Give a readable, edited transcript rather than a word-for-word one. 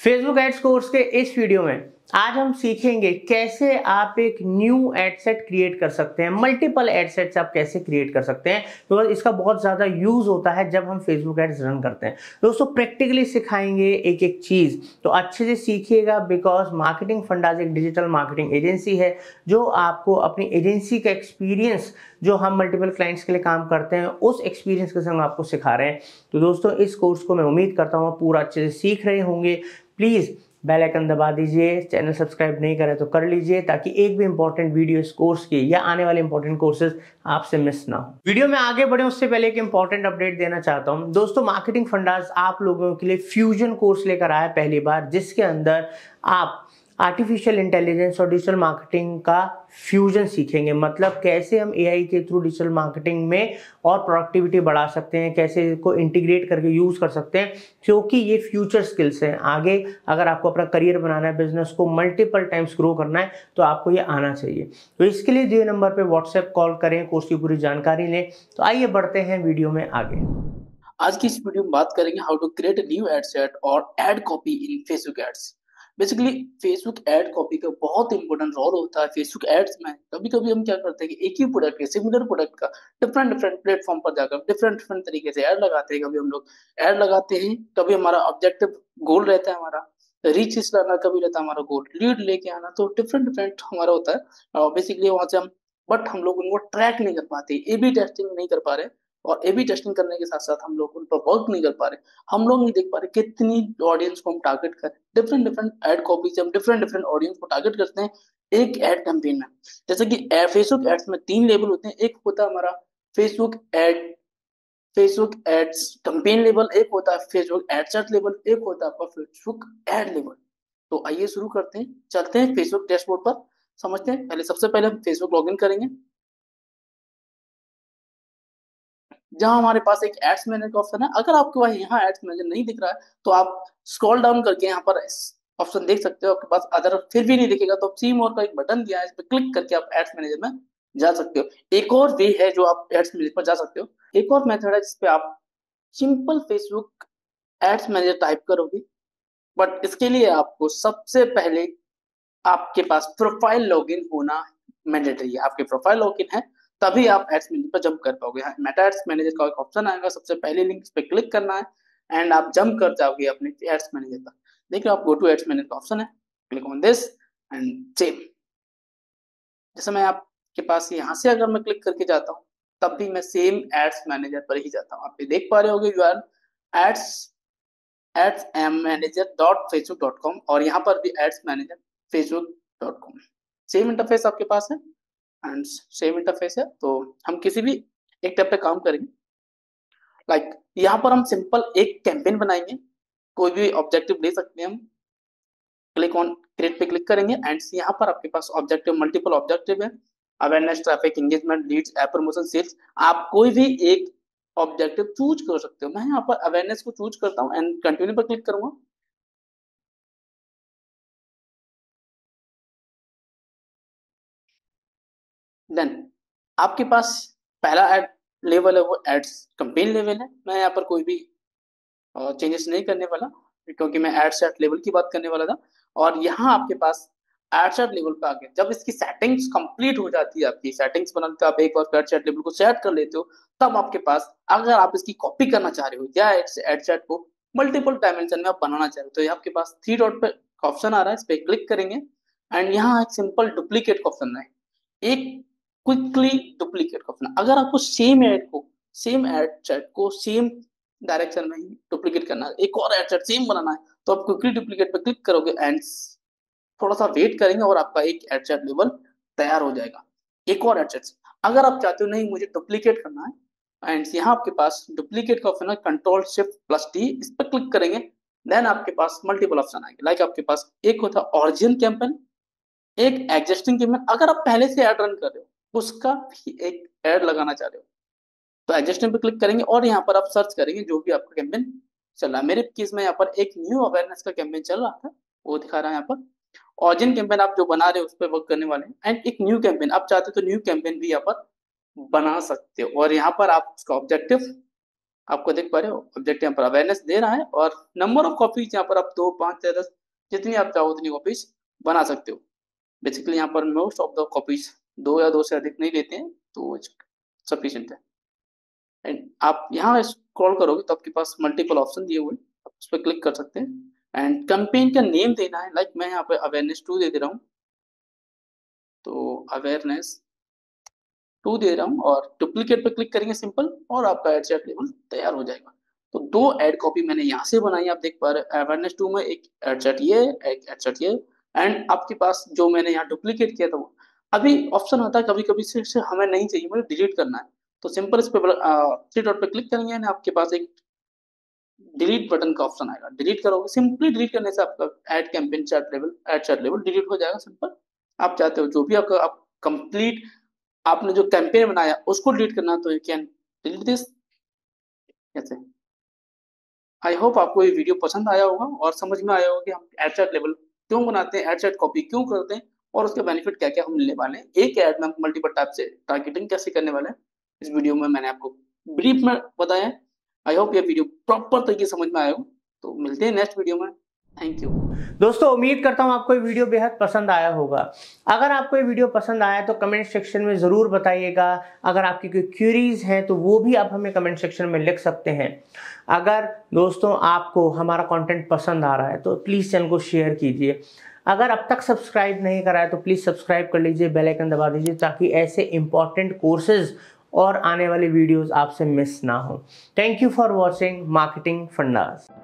Facebook ads course के इस video में आज हम सीखेंगे कैसे आप एक न्यू एड सेट क्रिएट कर सकते हैं। मल्टीपल एड सेट्स आप कैसे क्रिएट कर सकते हैं, तो इसका बहुत ज़्यादा यूज़ होता है जब हम फेसबुक एड्स रन करते हैं। दोस्तों प्रैक्टिकली सिखाएंगे एक एक चीज़, तो अच्छे से सीखिएगा। बिकॉज मार्केटिंग फंडाज एक डिजिटल मार्केटिंग एजेंसी है जो आपको अपनी एजेंसी का एक्सपीरियंस, जो हम मल्टीपल क्लाइंट्स के लिए काम करते हैं, उस एक्सपीरियंस के संग आपको सिखा रहे हैं। तो दोस्तों इस कोर्स को मैं उम्मीद करता हूँ आप पूरा अच्छे से सीख रहे होंगे। प्लीज़ बेल आइकन दबा दीजिए, चैनल सब्सक्राइब नहीं करें तो कर लीजिए, ताकि एक भी इंपॉर्टेंट वीडियो इस कोर्स की या आने वाले इंपॉर्टेंट कोर्सेज आपसे मिस ना हो। वीडियो में आगे बढ़े उससे पहले एक इंपॉर्टेंट अपडेट देना चाहता हूं। दोस्तों मार्केटिंग फंडाज आप लोगों के लिए फ्यूजन कोर्स लेकर आया पहली बार, जिसके अंदर आप आर्टिफिशियल इंटेलिजेंस और डिजिटल मार्केटिंग का फ्यूजन सीखेंगे। मतलब कैसे हम एआई के थ्रू डिजिटल मार्केटिंग में और प्रोडक्टिविटी बढ़ा सकते हैं, कैसे इसको इंटीग्रेट करके यूज कर सकते हैं, क्योंकि ये फ्यूचर स्किल्स हैं। आगे अगर आपको अपना करियर बनाना है, बिजनेस को मल्टीपल टाइम्स ग्रो करना है, तो आपको ये आना चाहिए। तो इसके लिए दिए नंबर पे व्हाट्सएप कॉल करें, कोर्स की पूरी जानकारी लें। तो आइए बढ़ते हैं वीडियो में आगे। आज की इस वीडियो में बात करेंगे how to create a new ad set और ad copy in Facebook ads. Basically Facebook ad copy का बहुत इंपॉर्टेंट रोल होता है फेसबुक एड्स में। कभी कभी हम क्या करते हैं कि एक ही प्रोडक्ट के सिमिलर प्रोडक्ट का डिफरेंट डिफरेंट प्लेटफॉर्म पर जाकर डिफरेंट डिफरेंट तरीके से ऐड लगाते हैं। कभी हम लोग ऐड लगाते हैं, कभी हमारा ऑब्जेक्टिव गोल रहता है हमारा रीच लाना, कभी रहता है हमारा गोल लीड लेके आना। तो डिफरेंट डिफरेंट हमारा होता है बेसिकली वहां से हम, बट हम लोग उनको ट्रैक नहीं कर पाते, ए बी टेस्टिंग नहीं कर पा रहे। और ए बी टेस्टिंग करने के साथ साथ हम लोग उन पर वर्क नहीं कर पा रहे। हम लोग नहीं देख पा रहे कितनी ऑडियंस को हम टारगेट करें। डिफरेंट डिफरेंट एड कॉपी से हम डिफरेंट डिफरेंट ऑडियंस को टारगेट करते हैं एक एड कैंपेन में। जैसे कि फेसबुक एड्स में तीन लेवल होते हैं। एक होता है हमारा Facebook ad, Facebook ads campaign level, एक होता है फेसबुक एडसेट लेवल, एक होता है आपका फेसबुक एड लेवल। तो आइए शुरू करते हैं, चलते हैं फेसबुक डैशबोर्ड पर, समझते हैं। पहले सबसे पहले हम फेसबुक लॉगिन करेंगे। जहां हमारे पास एक एड्स मैनेजर का ऑप्शन है। अगर आपके पास यहाँ एड्स मैनेजर नहीं दिख रहा है तो आप स्क्रॉल डाउन करके यहाँ पर ऑप्शन देख सकते हो। आपके पास अदर फिर भी नहीं दिखेगा तो सी मोर का एक बटन दिया है, इस पर क्लिक करके आप एड्स मैनेजर में जा सकते हो। एक और वे है जो आप एड्स मैनेजर पर जा सकते हो। एक और मेथड है जिसपे आप simple Facebook ads manager type करोगे, बट इसके लिए आपको सबसे पहले आपके पास प्रोफाइल लॉगिन होना मैंडेटरी है। आपके प्रोफाइल लॉगिन है तभी आप एड्स मैनेजर पर जंप कर पाओगे। हाँ, मेटा एड्स मैनेजर का एक ऑप्शन आएगा, सबसे पहले लिंक पे क्लिक करना है एंड आप जंप कर जाओगे अपने एड्स मैनेजर पर। देखिए आप गो टू एड्स मैनेजर का ऑप्शन है, click on this and save. जैसे मैं आपके पास यहाँ से अगर मैं क्लिक करके जाता हूँ तब भी मैं सेम एड्स मैनेजर पर ही जाता हूँ। आप ये देख पा रहे होगे you are ads ads M manager dot Facebook dot com, और यहाँ पर भी ads manager Facebook dot com. Same interface आपके पास है एंड सेम इंटरफेस है। तो हम किसी भी एक टैब पे काम करेंगे। लाइक यहाँ पर हम सिंपल एक कैंपेन बनाएंगे, कोई भी ऑब्जेक्टिव ले सकते हैं हम। क्लिक ऑन क्रिएट पे क्लिक करेंगे एंड यहाँ पर आपके पास ऑब्जेक्टिव मल्टीपल ऑब्जेक्टिव है, awareness, traffic, engagement, leads, app promotion, sales. आप कोई भी एक ऑब्जेक्टिव चूज कर सकते हो। मैं यहाँ पर अवेयरनेस को चूज करता हूँ एंड कंटिन्यू पर क्लिक करूंगा। देन आपके पास पहला एड लेवल है वो एड्स कैंपेन लेवल है। मैं यहाँ पर कोई भी चेंजेस नहीं करने वाला क्योंकि मैं एड सेट लेवल की बात करने वाला था। और यहाँ आपके पास एड सेट लेवल पे आ गया। जब इसकी सेटिंग्स कंप्लीट हो जाती है, आपकी सेटिंग्स बनाते हो आप, एक बार एड सेट लेवल को सेट कर लेते हो, तब आपके पास अगर आप इसकी कॉपी करना चाह रहे हो या एड सेट को मल्टीपल डायमेंशन में आप बनाना चाह रहे हो, तो आपके पास थ्री डॉट पे ऑप्शन आ रहा है, इस पर क्लिक करेंगे एंड यहाँ एक सिंपल डुप्लीकेट का ऑप्शन है, एक क्विकली डुप्लीकेट का ऑप्शन। अगर आपको सेम एड सेट को सेम डायरेक्शन में ही डुप्लीकेट करना है, एक और एड सेट सेम बनाना है, तो आप क्विकली डुप्लीकेट पे क्लिक करोगे एंड थोड़ा सा वेट करेंगे और आपका एक एड सेट लेवल तैयार हो जाएगा। एक और एड सेट, अगर आप चाहते हो नहीं मुझे डुप्लीकेट करना है एंड यहाँ आपके पास डुप्लीकेट का ऑप्शन है, कंट्रोल शिफ्ट प्लस टी, इस पर क्लिक करेंगे। देन आपके पास मल्टीपल ऑप्शन आएंगे। लाइक आपके पास एक होता है ओरिजिन कैंपेन, एक एग्जिस्टिंग कैंपेन। अगर आप पहले से ऐड रन कर रहे हो उसका भी एक ऐड लगाना चाह रहे हो तो एग्जिस्टिंग पे क्लिक करेंगे और यहाँ पर आप सर्च करेंगे जो भी आपका कैंपेन चल रहा है। मेरे केस में यहाँ पर एक न्यू अवेयरनेस का कैंपेन चल रहा था, वो दिखा रहा है यहाँ पर। ऑरिजिन कैंपेन आप जो बना रहे हो उस पर वर्क करने वाले हैं एंड एक न्यू कैंपेन आप चाहते हो तो न्यू कैंपेन भी यहाँ पर बना सकते हो। और यहाँ पर आप उसका ऑब्जेक्टिव आपको देख पा रहे हो ऑब्जेक्ट यहाँ पर अवेयरनेस दे रहा है, और नंबर ऑफ कॉपीज यहाँ पर आप 2, 5 या 10 जितनी आप चाहो उतनी कॉपीज बना सकते हो। बेसिकली यहाँ पर मोस्ट ऑफ द कॉपीज 2 या 2 से अधिक नहीं लेते हैं, तो सफिशिएंट है। एंड आप यहाँ स्क्रॉल करोगे तो आपके पास मल्टीपल ऑप्शन दिए हुए हैं, आप उस पर क्लिक कर सकते हैं। एंड कैंपेन का नेम देना है, लाइक मैं यहाँ पे अवेयरनेस 2 दे रहा हूँ, तो अवेयरनेस 2 दे रहा हूँ और डुप्लीकेट पे क्लिक करेंगे सिंपल, और आपका एड सेट लेबल तैयार हो जाएगा। तो 2 एड कॉपी मैंने यहाँ से बनाई, आप देख पा रहे हैं अवेयरनेस 2 में एक एड सेट ये, एक एड सेट ये, एंड आपके पास जो मैंने यहाँ डुप्लीकेट किया था वो अभी ऑप्शन आता है कभी कभी से हमें नहीं चाहिए, मुझे डिलीट करना है, तो सिंपल इस पे 3 डॉट पे क्लिक करेंगे ना, आपके पास एक डिलीट बटन का ऑप्शन आएगा, डिलीट करोगे, सिंपली डिलीट करने से आपका ad campaign chat level, ad chat level delete हो जाएगा सिंपल। आप चाहते हो जो भी आपका आप कंप्लीट आपने जो कैंपेन बनाया उसको डिलीट करना, तो यू कैन डिलीट दिस ऐसे। आई होप आपको ये वीडियो पसंद आया होगा और समझ में आया होगा कि हम एड सेट लेवल क्यों बनाते हैं, एड सेट कॉपी क्यों करते हैं, और उसके बेनिफिट क्या क्या हम लेने वाले हैं, एक ऐड में मल्टीपल टाइप से टारगेटिंग कैसे करने वाले हैं, इस वीडियो में मैंने आपको ब्रीफ में बताया है। आई होप ये वीडियो प्रॉपर तरीके से समझ में आया हो। तो मिलते हैं नेक्स्ट वीडियो में, थैंक यू। दोस्तों उम्मीद करता हूं आपको ये वीडियो बेहद पसंद आया होगा। अगर आपको ये वीडियो पसंद आया तो कमेंट सेक्शन में ज़रूर बताइएगा। अगर आपकी कोई क्यूरीज हैं तो वो भी आप हमें कमेंट सेक्शन में लिख सकते हैं। अगर दोस्तों आपको हमारा कंटेंट पसंद आ रहा है तो प्लीज़ चैनल को शेयर कीजिए। अगर अब तक सब्सक्राइब नहीं करा है तो प्लीज़ सब्सक्राइब कर लीजिए, बेल आइकन दबा दीजिए, ताकि ऐसे इंपॉर्टेंट कोर्सेज और आने वाले वीडियोस आपसे मिस ना हो। Thank you for watching marketing fundas.